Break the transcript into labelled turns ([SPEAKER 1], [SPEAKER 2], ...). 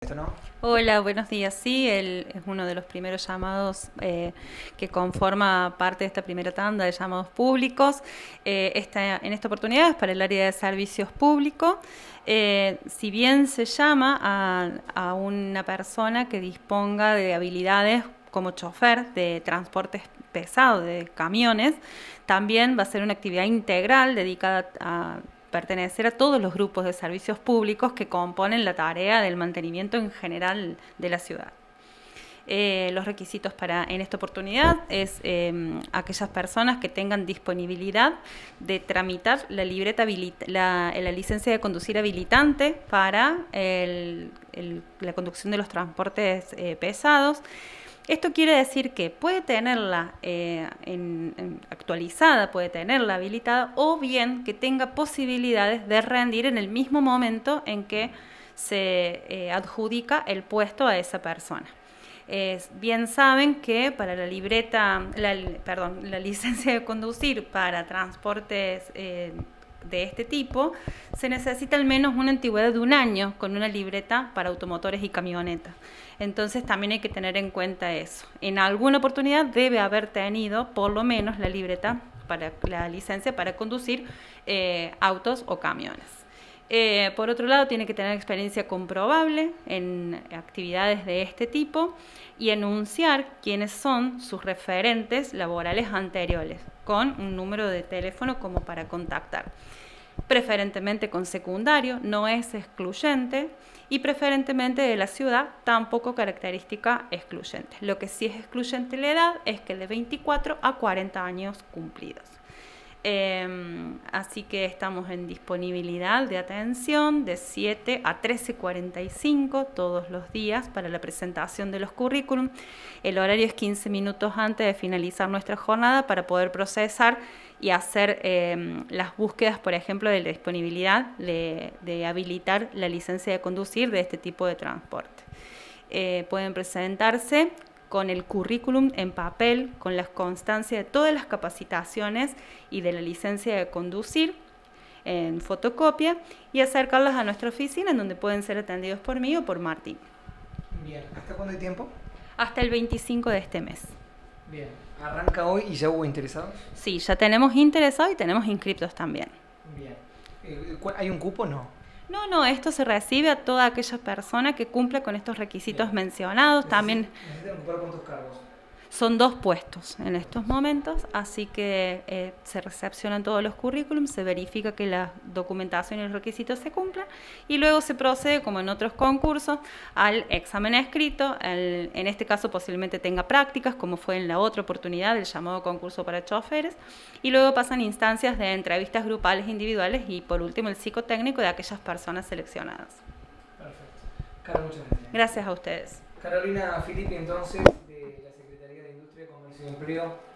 [SPEAKER 1] ¿No?
[SPEAKER 2] Hola, buenos días. Sí, él es uno de los primeros llamados que conforma parte de esta primera tanda de llamados públicos. En esta oportunidad es para el área de servicios públicos. Si bien se llama a una persona que disponga de habilidades como chofer de transportes pesados, de camiones, también va a ser una actividad integral dedicada a pertenecer a todos los grupos de servicios públicos que componen la tarea del mantenimiento en general de la ciudad. Los requisitos en esta oportunidad es aquellas personas que tengan disponibilidad de tramitar la licencia de conducir habilitante para la conducción de los transportes pesados. Esto quiere decir que puede tenerla actualizada, puede tenerla habilitada, o bien que tenga posibilidades de rendir en el mismo momento en que se adjudica el puesto a esa persona. Bien saben que para la licencia de conducir para transportes de este tipo, se necesita al menos una antigüedad de 1 año con una libreta para automotores y camionetas. Entonces también hay que tener en cuenta eso. En alguna oportunidad debe haber tenido por lo menos la libreta para la licencia para conducir autos o camiones. Por otro lado, tiene que tener experiencia comprobable en actividades de este tipo y enunciar quiénes son sus referentes laborales anteriores, con un número de teléfono como para contactar. Preferentemente con secundario, no es excluyente, y preferentemente de la ciudad, tampoco característica excluyente. Lo que sí es excluyente la edad es que de 24 a 40 años cumplidos. Así que estamos en disponibilidad de atención de 7 a 13:45 todos los días para la presentación de los currículum. El horario es 15 minutos antes de finalizar nuestra jornada para poder procesar y hacer las búsquedas, por ejemplo, de la disponibilidad de habilitar la licencia de conducir de este tipo de transporte. Pueden presentarse con el currículum en papel, con las constancias de todas las capacitaciones y de la licencia de conducir en fotocopia, y acercarlas a nuestra oficina, en donde pueden ser atendidos por mí o por Martín.
[SPEAKER 1] Bien, ¿hasta cuándo hay tiempo?
[SPEAKER 2] Hasta el 25 de este mes.
[SPEAKER 1] Bien, ¿arranca hoy y ya hubo interesados?
[SPEAKER 2] Sí, ya tenemos interesados y tenemos inscriptos también.
[SPEAKER 1] Bien, ¿hay un cupo o no?
[SPEAKER 2] No, esto se recibe a toda aquella persona que cumpla con estos requisitos mencionados. También
[SPEAKER 1] ¿Necesitan ocupar cuántos cargos?
[SPEAKER 2] son 2 puestos en estos momentos, así que se recepcionan todos los currículums, se verifica que la documentación y los requisitos se cumplan, y luego se procede, como en otros concursos, al examen escrito. En este caso posiblemente tenga prácticas, como fue en la otra oportunidad, el llamado concurso para choferes, y luego pasan instancias de entrevistas grupales, individuales, y por último el psicotécnico de aquellas personas seleccionadas.
[SPEAKER 1] Perfecto. Carlos, muchas gracias.
[SPEAKER 2] Gracias a ustedes.
[SPEAKER 1] Carolina Filippi, entonces, de la Secretaría de Industria, Comercio y Empleo.